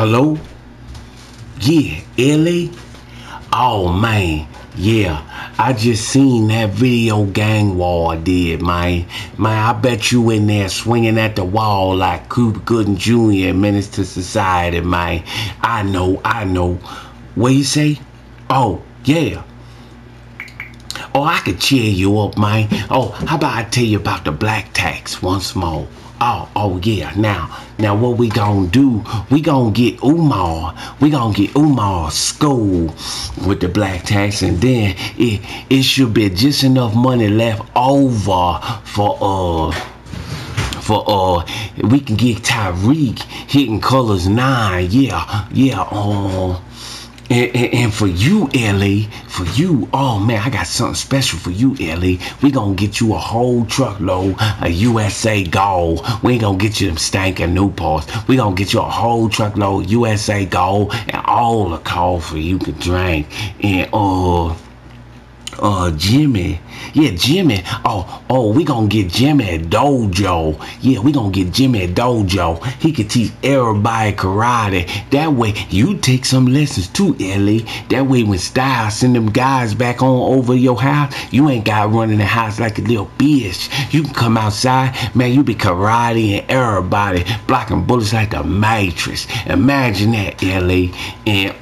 Hello? Yeah, Ellie? Oh, man. Yeah, I just seen that video gang war did, man. Man, I bet you in there swinging at the wall like Cuba Gooding Jr. and Menace to Society, man. I know. What you say? Oh, yeah. Oh, I could cheer you up, man. Oh, how about I tell you about the black tax once more? Oh yeah. Now what we gonna do? We gonna get Umar. We gonna get Umar school with the black tax, and then it should be just enough money left over for we can get Tyreek hitting colors 9. Yeah. And for you, Ellie, oh man, I got something special for you, Ellie. We gonna get you a whole truckload of USA Gold. We ain't gonna get you them stankin' Newports. We gonna get you a whole truckload USA Gold and all the coffee you can drink. And Jimmy. Yeah, Jimmy. Oh, we gonna get Jimmy a dojo. Yeah, we gonna get Jimmy a dojo. He can teach everybody karate. That way, you take some lessons too, Ellie. That way, when Styles send them guys back on over your house, you ain't got running the house like a little bitch. You can come outside, man, you be karate and everybody blocking bullets like the Matrix. Imagine that, Ellie. And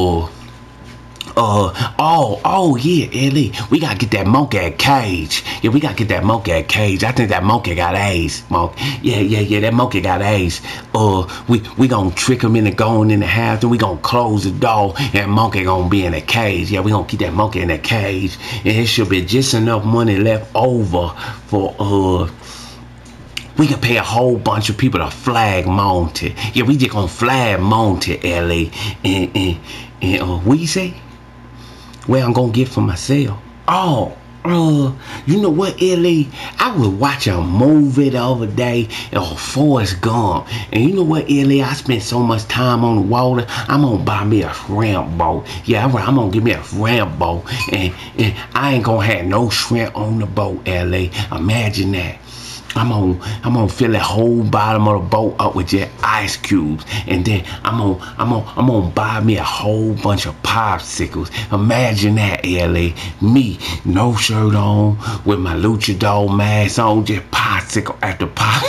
yeah, Ellie, we gotta get that monkey at Cage. Yeah, we gotta get that monkey at Cage. I think that monkey got AIDS. Yeah, that monkey got AIDS. We gonna trick him into going in the house, and we gonna close the door, and monkey gonna be in a cage. Yeah, we gonna keep that monkey in a cage, and it should be just enough money left over for we can pay a whole bunch of people to flag mount it. Yeah, we just gonna flag mount it, Ellie. And what you say? Where I'm gonna get for myself? You know what, Ellie? I was watching a movie the other day, Forrest Gump. And you know what, Ellie? I spent so much time on the water. I'm gonna buy me a shrimp boat. Yeah, I'm gonna get me a shrimp boat. And I ain't gonna have no shrimp on the boat, Ellie. Imagine that. I'm gonna fill the whole bottom of the boat up with just ice cubes, and then I'm gonna buy me a whole bunch of popsicles. Imagine that, Ellie. Me, no shirt on, with my luchador mask on, just popsicle after pop.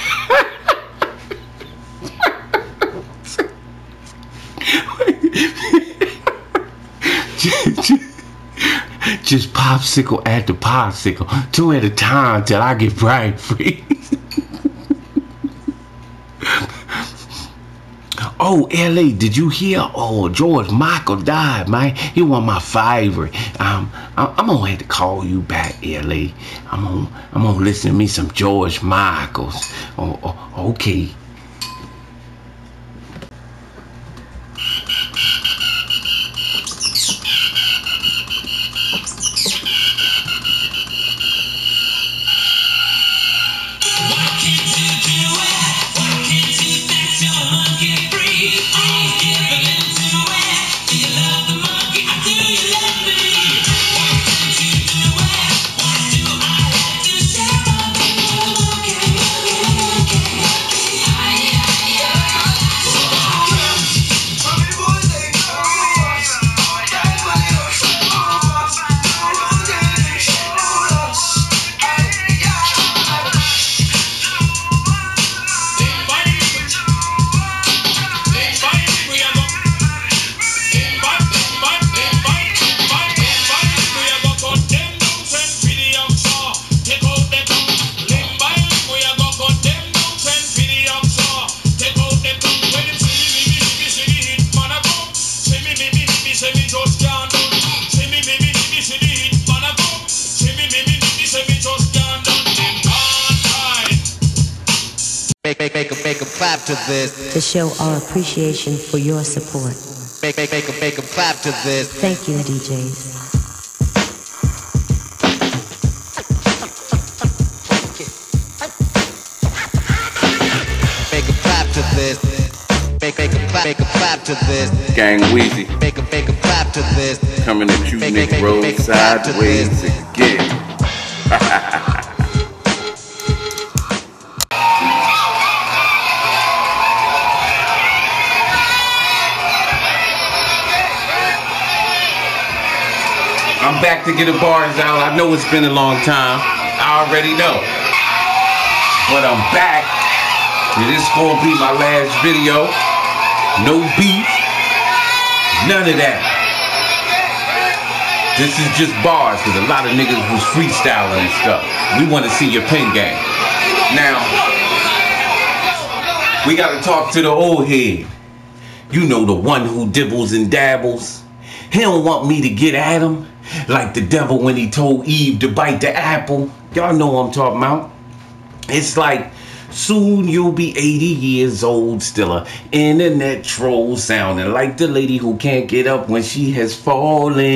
Just popsicle after popsicle, 2 at a time till I get brain free. Oh, L.A., did you hear? Oh, George Michael died, man. He was my favorite. I'm gonna have to call you back, L.A. I'm gonna listen to me some George Michaels. Okay. Make a clap to this. To show our appreciation for your support. Make a clap to this. Thank you, DJs. Make a clap to this. Make a clap to this. Gang Weezy. Make a clap to this. Coming at you niggas sideways again. back to get the bars out. I know it's been a long time. I already know. But I'm back. This is gonna be my last video. No beef. None of that. This is just bars, because a lot of niggas was freestyling and stuff. We want to see your pen game. Now, we got to talk to the old head. You know, the one who dibbles and dabbles. He don't want me to get at him like the devil when he told Eve to bite the apple. Y'all know what I'm talking about. It's like, soon you'll be 80 years old, still a internet troll, sounding like the lady who can't get up when she has fallen.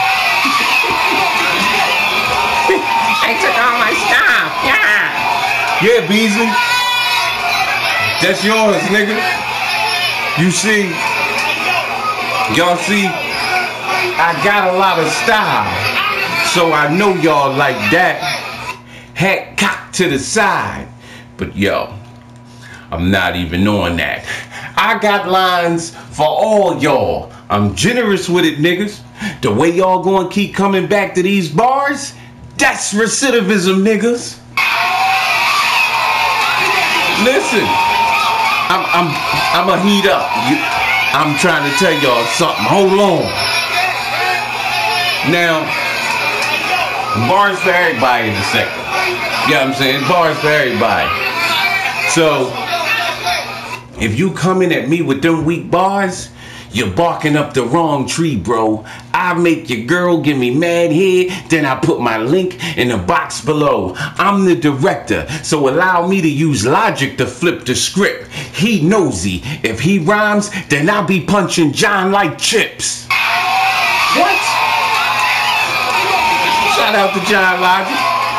I took all my stuff, yeah. Yeah, Beasley. That's yours, nigga. You see, y'all see, I got a lot of style, so I know y'all like that. Hat cocked to the side. But yo, I'm not even on that. I got lines for all y'all. I'm generous with it, niggas. The way y'all gonna keep coming back to these bars, that's recidivism, niggas. Listen, I'm a heat up. I'm trying to tell y'all something. Hold on. Now, bars for everybody in the sector. You know what I'm saying? Bars for everybody. So, if you coming at me with them weak bars, you're barking up the wrong tree, bro. I make your girl give me mad head, then I put my link in the box below. I'm the director, so allow me to use logic to flip the script. He nosy. If he rhymes, then I'll be punching John like chips. What? Shout out to John Logic.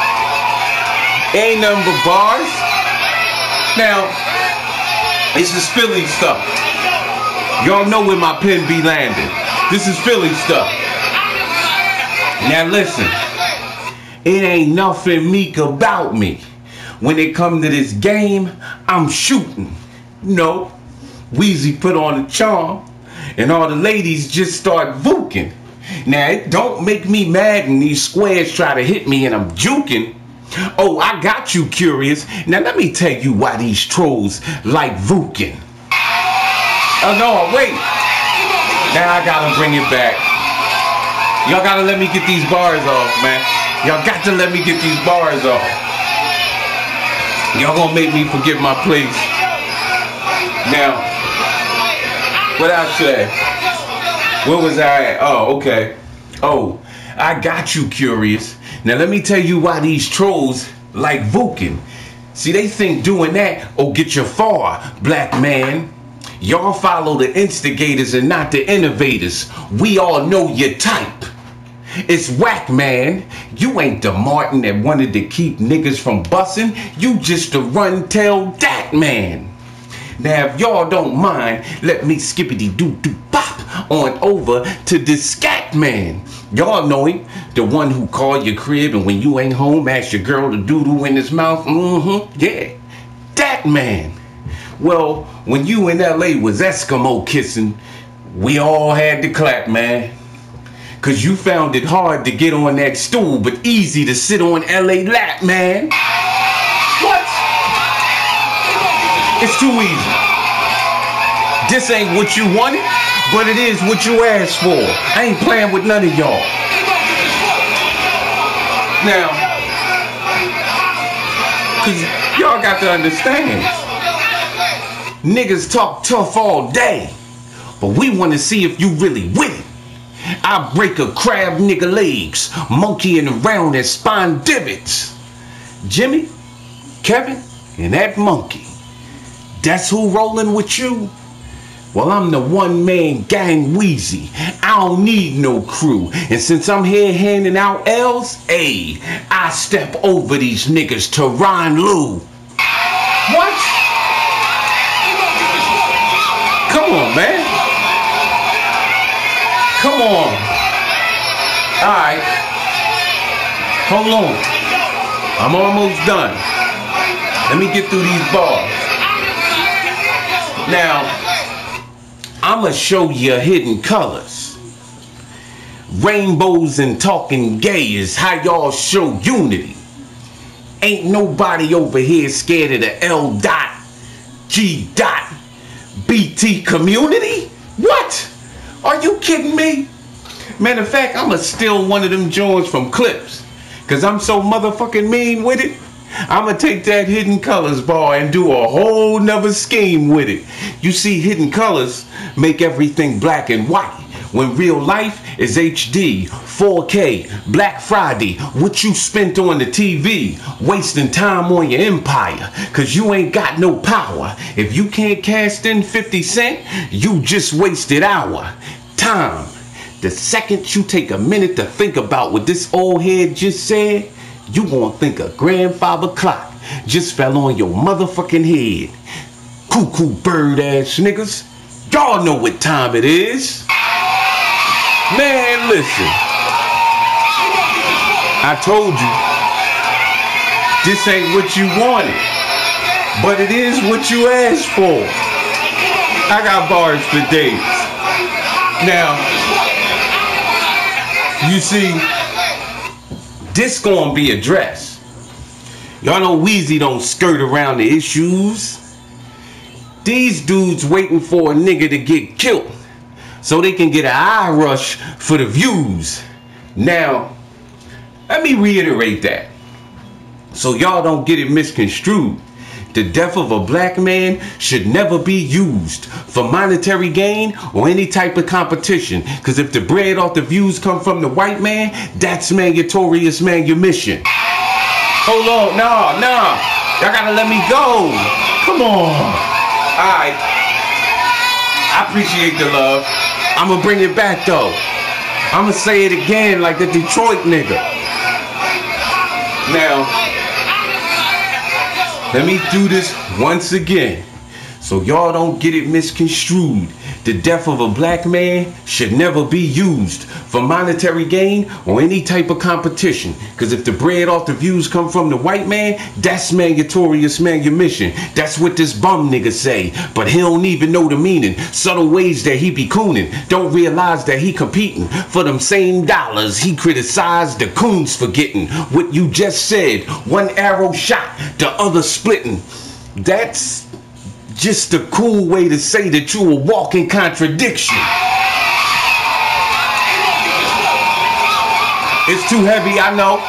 Ain't nothing but bars. Now, this is Philly stuff. Y'all know where my pen be landing. This is Philly stuff. Now listen, it ain't nothing meek about me. When it come to this game, I'm shooting. No, Weezy put on a charm, and all the ladies just start vooking. Now, it don't make me mad when these squares try to hit me and I'm juking. Oh, I got you curious. Now let me tell you why these trolls like vooking. Oh no, wait. Now I gotta bring it back. Y'all gotta let me get these bars off, man. Y'all got to let me get these bars off. Y'all gonna make me forget my place. Now, what I say? Where was I at? Oh, okay. Oh, I got you curious. Now let me tell you why these trolls like vooking. See, they think doing that will get you far, black man. Y'all follow the instigators and not the innovators. We all know your type. It's whack, man. You ain't the Martin that wanted to keep niggas from bussin'. You just the run-tell dat man. Now, if y'all don't mind, let me skippity-doo-doo-bop on over to the scat man. Y'all know him, the one who called your crib and when you ain't home, ask your girl to doo-doo in his mouth. Yeah, that man. Well, when you in LA was Eskimo kissing, we all had to clap, man. Cause you found it hard to get on that stool, but easy to sit on LA lap, man. What? It's too easy. This ain't what you wanted, but it is what you asked for. I ain't playing with none of y'all. Now, cause y'all got to understand, niggas talk tough all day, but we want to see if you really with it. I break a crab nigga legs, monkeying around and spine divots. Jimmy, Kevin, and that monkey. That's who rolling with you? Well, I'm the one-man gang Weezy. I don't need no crew. And since I'm here handing out L's, ayy, I step over these niggas to Ron Lou. What? Come on, man. Come on. Alright. Hold on. I'm almost done. Let me get through these bars. Now, I'ma show you hidden colors. Rainbows and talking gay is how y'all show unity. Ain't nobody over here scared of the L dot, G dot, BT community? What? Are you kidding me? Matter of fact, I'ma steal one of them joints from Clips. Cause I'm so motherfucking mean with it. I'ma take that Hidden Colors bar and do a whole nother scheme with it. You see, Hidden Colors make everything black and white. When real life is HD, 4K, Black Friday, what you spent on the TV, wasting time on your empire, cause you ain't got no power. If you can't cast in 50 cent, you just wasted our time. The second you take a minute to think about what this old head just said, you gonna think a grandfather clock just fell on your motherfucking head. Cuckoo bird ass niggas, y'all know what time it is. Man, listen. I told you, this ain't what you wanted, but it is what you asked for. I got bars for days. Now, you see, this gonna be addressed. Y'all know Weezy don't skirt around the issues. These dudes waiting for a nigga to get killed so they can get an eye rush for the views. Now, let me reiterate that so y'all don't get it misconstrued. The death of a black man should never be used for monetary gain or any type of competition. Because if the bread off the views come from the white man, that's meritorious manumission. Hold on, nah. Y'all gotta let me go. Come on. Alright. I appreciate the love. I'ma bring it back though. I'ma say it again like the Detroit nigga. Now, let me do this once again so y'all don't get it misconstrued. The death of a black man should never be used for monetary gain or any type of competition. Because if the bread off the views come from the white man, that's meritorious manumission. That's what this bum nigga say. But he don't even know the meaning. Subtle ways that he be cooning. Don't realize that he competing for them same dollars. He criticized the coons for getting what you just said. One arrow shot, the other splitting. That's just a cool way to say that you a walking contradiction. It's too heavy, I know.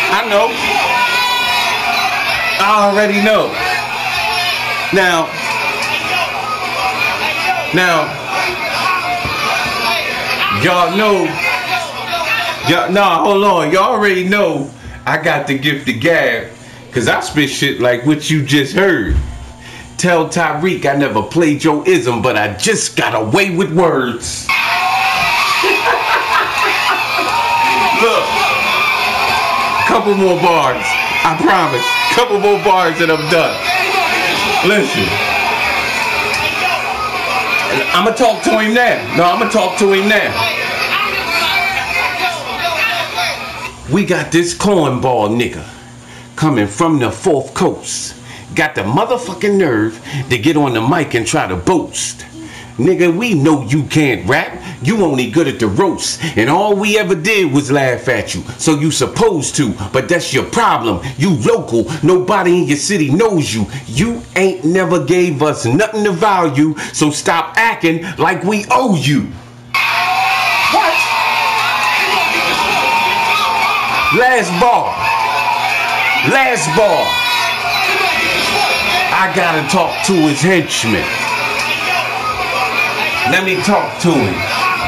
I already know. Now, y'all know. Nah, hold on. Y'all already know I got the gift of gab. Cause I spit shit like what you just heard. Tell Tyreek I never played your ism, but I just got away with words. Look, couple more bars, I promise. Couple more bars and I'm done. Listen, I'ma talk to him now. No, I'ma talk to him now. We got this cornball nigga coming from the 4th Coast. Got the motherfucking nerve to get on the mic and try to boast. Nigga, we know you can't rap. You only good at the roast. And all we ever did was laugh at you. So you supposed to, but that's your problem. You local, nobody in your city knows you. You ain't never gave us nothing to value. So stop acting like we owe you. What? Last bar. I gotta talk to his henchman. Let me talk to him.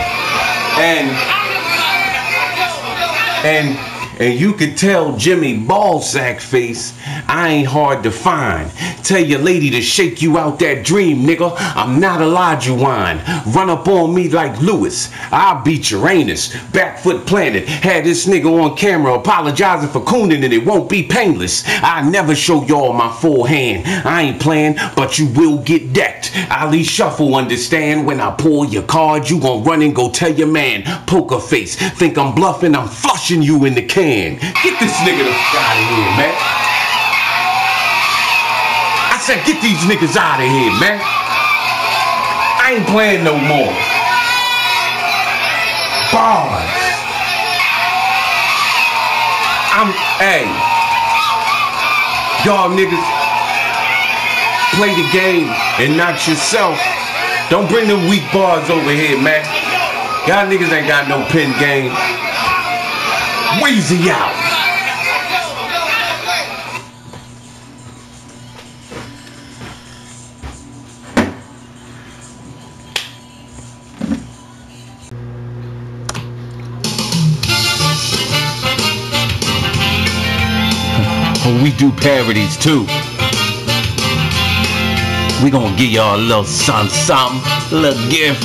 And you could tell Jimmy Ballsack face, I ain't hard to find. Tell your lady to shake you out that dream, nigga. I'm not Elijah Wine. Run up on me like Lewis. I'll beat Uranus. Backfoot Planet. Had this nigga on camera apologizing for cooning and it won't be painless. I never show y'all my full hand. I ain't playing, but you will get decked. Ali Shuffle understand when I pull your card, you gon' run and go tell your man. Poker face. Think I'm bluffing, I'm flushing you in the can. Get this nigga the fuck out of here, man. I said get these niggas out of here, man. I ain't playing no more. Bars. Hey, y'all niggas play the game and not yourself. Don't bring them weak bars over here, man. Y'all niggas ain't got no pen game. Weezy out. We do parodies too. We gonna give y'all a little something, a little gift.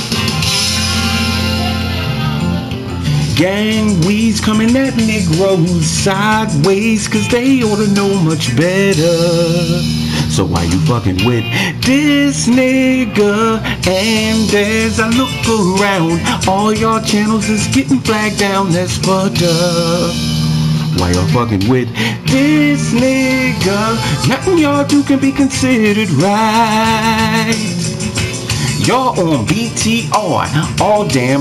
Gang, we's coming at Negroes sideways, cause they oughta know much better. So why you fucking with this nigga? And as I look around, all y'all channels is getting flagged down, that's fucked up. Why y'all fucking with this nigga? Nothing y'all do can be considered right. Y'all on BTR all damn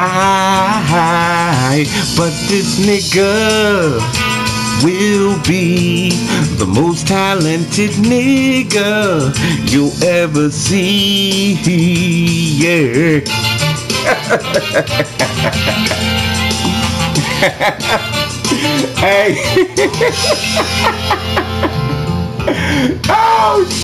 night, but this nigga will be the most talented nigga you'll ever see. Yeah. Hey. Oh,